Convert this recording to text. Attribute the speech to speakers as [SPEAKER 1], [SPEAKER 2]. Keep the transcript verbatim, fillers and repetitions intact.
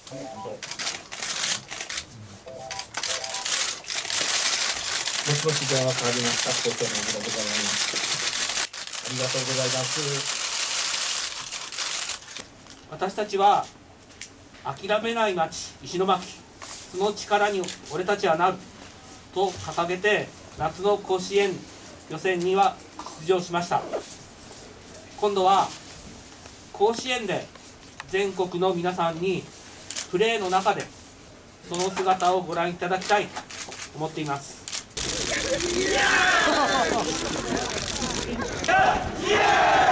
[SPEAKER 1] もしもし、電話変わりました。東京の山田でございます。ありがとうございます。
[SPEAKER 2] 私たちは諦めない町石巻、その力に俺たちはなると掲げて夏の甲子園予選には出場しました。今度は甲子園で全国の皆さんにプレーの中でその姿をご覧いただきたいと思っています。イエーイ！